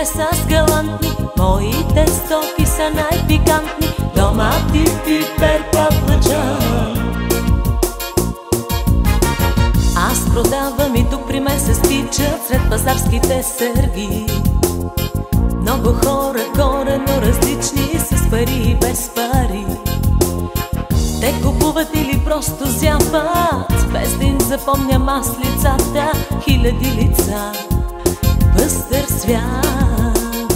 са с галантни, моите стоки са най-пикантни. Домати, пипер, патлъчан. Аз продавам и тук при мен се стичат сред пазарските сърги много хора, коренно различни, с пари и без пари. Те купуват или просто зяпат, без да им запомням аз лицата. Хиляди лица, пъстър свят.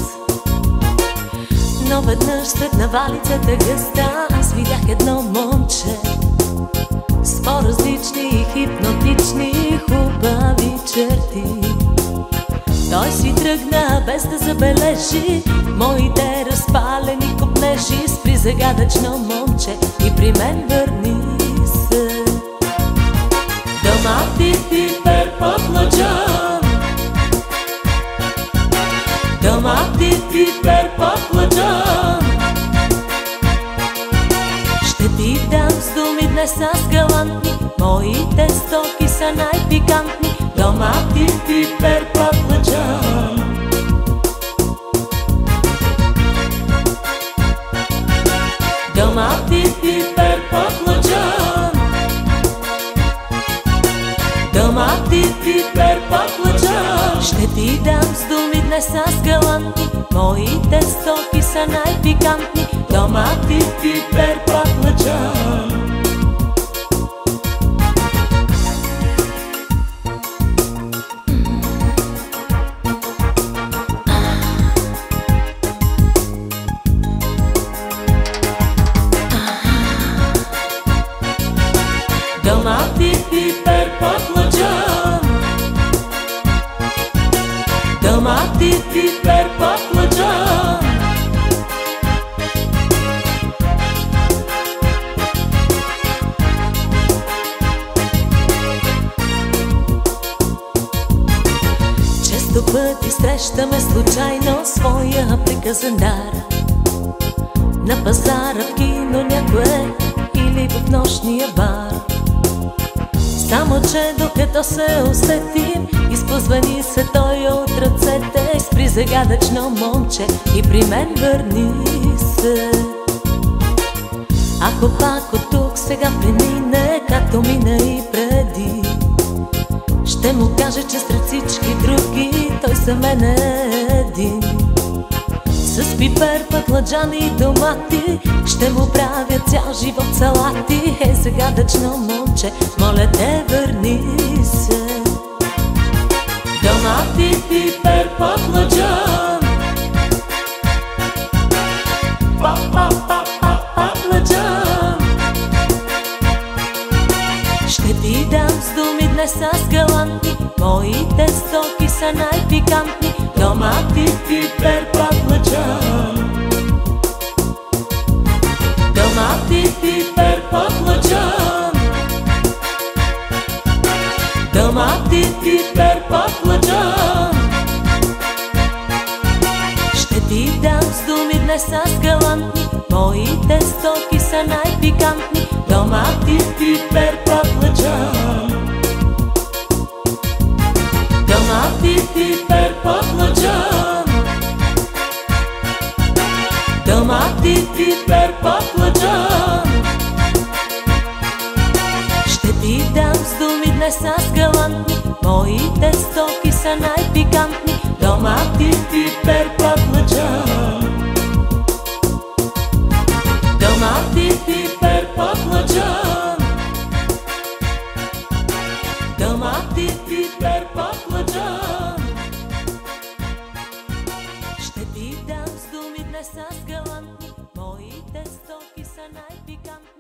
Но веднъж след навалицата гъста аз видях едно момче с по-различни и хипнотични хубави черти. Той си тръгна без да забележи моите разпалени копнежи. Спри загадъчно момче и при мен върни се. Домати, пипер, патлъчан. Домати, пипер, патлъчан. Ще ти дам с думи днес аз галантни, моите стоки са най-пикантни. Домати, пипер, патлъчан. Домати, пипер, патлъчан. Домати, пипер, патлъчан. Ще ти дам с думи днес аз галантни, моите стоки са най-пикантни. Домати, пипер, патлъчан. Домати, пипер, патлъчан. Домати, пипер, патлъчан. Често пъти срещаме случайно своя приказен дар. На пазара, в кино някое или в нощния бар. Само че докато се усетим, изпозвани се той от ръцете. Спри загадъчно момче и при мен върни се. Ако пак от тук сега премине, както мина и преди, ще му кажа, че сред всички други той за мен е един. С пипер, патлъчан и домати ще му правя цял живот салати. Е, загадъчно момче, моля те, върни се. Домати, пипер, патлъчан. Патлъчан. Ще ти дам с думи днес аз галантни, моите стоки са най-пикантни. Домати, пипер, патлъчан. Домати, пипер, патлъчан. Домати, пипер, патлъчан. Ще ти дам с думи днес аз галантни, моите стоки са най-пикантни. Домати, пипер, патлъчан. Домати, пипер, патлъчан. Домати, пипер, патлъчан. Ще ти дам с думи днес аз галантни, моите стоки са най-пикантни. Домати, пипер, патлъчан. Домати, пипер, патлъчан. Домати, пипер, патлъчан. Ще ти дам с думи днес аз галантни, моите стоки са най-пикантни.